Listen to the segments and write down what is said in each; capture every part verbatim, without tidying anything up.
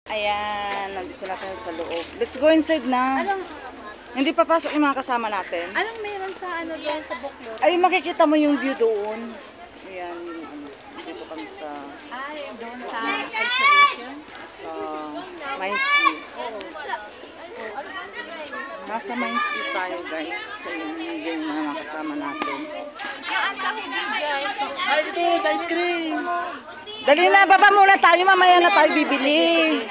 Ayan, nandito na tayo sa loob. Let's go inside na. Anong, Hindi papasok yung mga kasama natin. anong meron sa ano doon sa buklod? Ay, makikita mo yung view doon. Ayan, yung ano. Dito kami sa, Ay, doon sa exhibition? sa Mines View. Nasa Mines View tayo, guys. Ayan, yun yung mga kasama natin. Ay, dito, ice cream. Dali na, baba muna tayo. Mamaya na tayo bibili.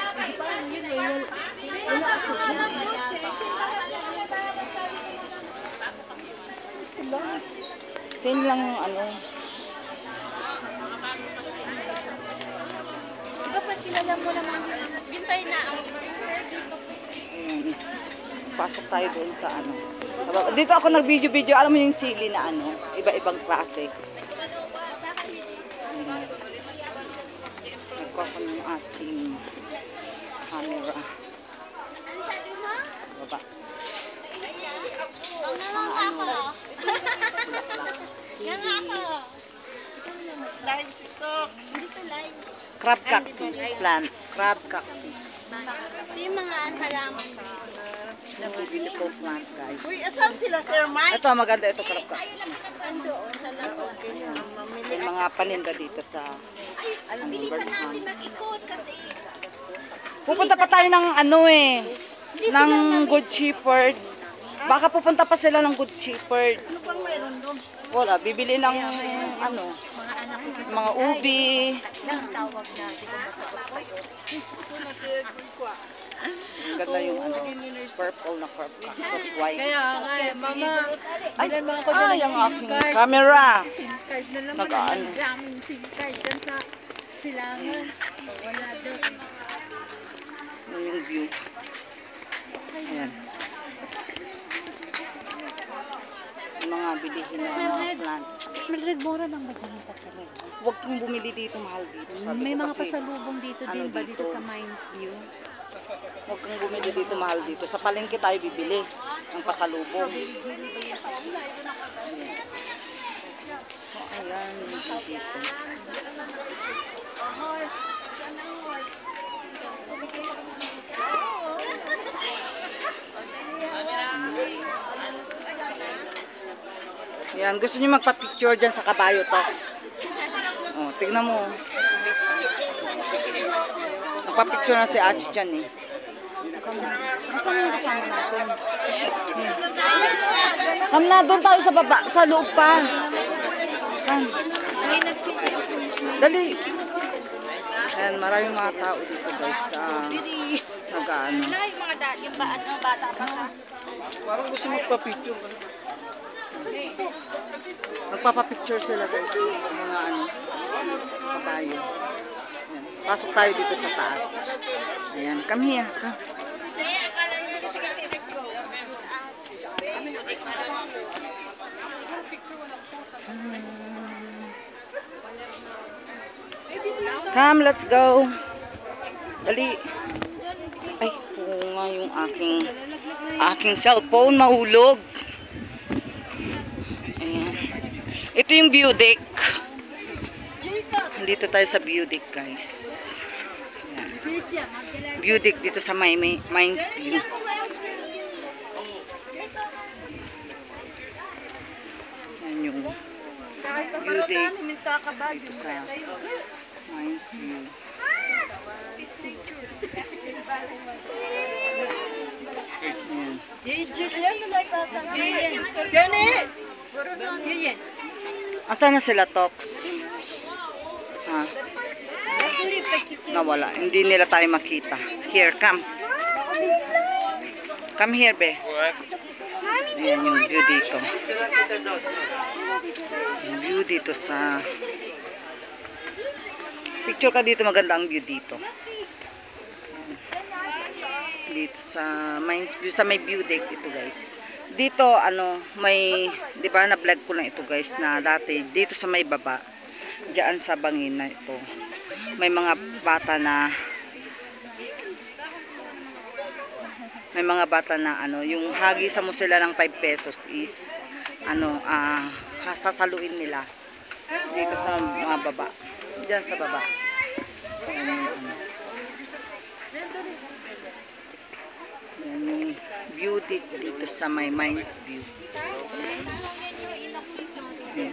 Same lang yung ano. Ikaw pa kilala mo naman. Gintay na. Ayan. Pasok tayo doon sa ano. Sa baba. Dito ako nag-video-video. Alam mo yung sili na ano. Iba-ibang klase. Nagkuha ko ng ating camera. Baba. Crab cactus plant. Crab cactus. Ito yung mga halaman. Beautiful plant, guys. Uy, asan sila, Sir Mike? Ito, maganda ito, crab cactus. Andoon sa labas. May mga paninda dito sa ano, Bilisan natin Birdman. mag-ikot kasi Pupunta pa tayo ng ano eh, ng Good Shepherd. Baka pupunta pa sila ng Good Shepherd. ano pang meron doon? Wala, bibili ng ano, Mga anak ko. mga ubi. Lang tawag natin kung masarap sa'yo. Ang ganda yung ano, purple na crab cactus, white. Kaya nga eh, mama. Ay, Bilan mo ako ay, doon ang ng aking SIM card. camera. SIM card na naman. Nag-ano. Ang daming SIM card dyan sa silangan. Wala doon. Ano yung view. Ayan. Yung mga bilihin na mga plant. Smell red, mura lang ba dyan yung pasalubong? Huwag kong bumili dito, mahal dito. Sabi May ko mga kasi, pasalubong dito ano din ba dito dito? sa Mines View? huwag kang bumili dito, mahal dito. Sa palengke tayo bibili ng pasalubong. Ayan. So, ayan, yung view dito. Ayan, gusto niyo magpa-picture dyan sa Kabayo Talks. Oh, tignan mo. Magpa-picture na si Ach dyan eh. Gusto mo yung kasama natin? Kam na, doon tayo sa baba, sa loob pa. Kam. May nagsisismis. Dali. Ayan, maraming mga tao dito guys. Uh, Nag-ano. Wala yung mga dati, yung ba- ano, bata pa ka. Parang gusto magpa-picture. Magpapapicture sila guys. Mga ano, kabayo. Ayan. Pasok tayo dito sa taas. Ayan, come here. Come. Come, let's go. Dali. Ay, oo nga yung aking aking cellphone mahulog. Ayan. Ito yung view deck. Dito tayo sa view deck, guys. Ayan. View deck dito sa may, may Mines View. Ayan yung view deck dito sa Mines View. Ayan. Asa na sila, Tox? Ha? Nawala. Hindi nila tayo makita. Here, come. Come here, be. Ayan yung view dito. Yung view dito sa... Picture ka dito, maganda ang view dito. Dito sa Mines View, sa may view deck ito guys. Dito ano, may, di ba na-vlog ko lang ito guys na dati dito sa may baba, diyan sa bangin na ito. May mga bata na may mga bata na ano, yung hagisa mo sila ng five pesos is ano, ah, uh, sasaluin nila dito sa mga baba. Diyan sa baba. Ayan, ano. Dito, dito sa may Mines View. Ayan.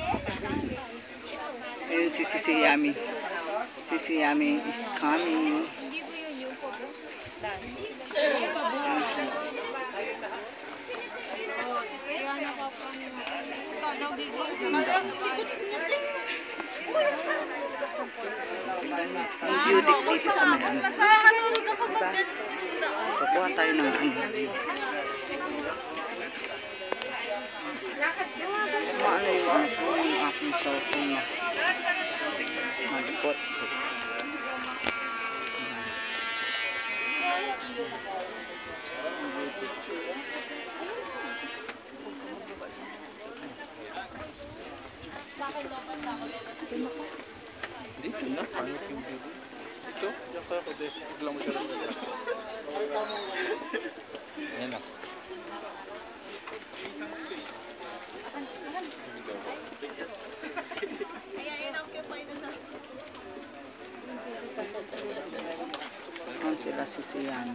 Ayun si Sisi Yami. Sisi Yami is coming. Ayan siya. Ang view deck dito sa may ano. Diba? Pakuha tayo ng ano. Maano yung ano ko, yung aking cellphone na malipot. Dito na, pangit yung video. Ito, diyan ka ako, de. Biglang mo siya lang. Ayan na. Ayan sila sisiyan.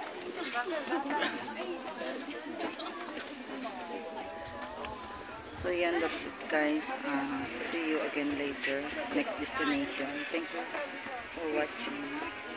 So yan, that's it guys. Uh, see you again later. Next destination. Thank you for watching.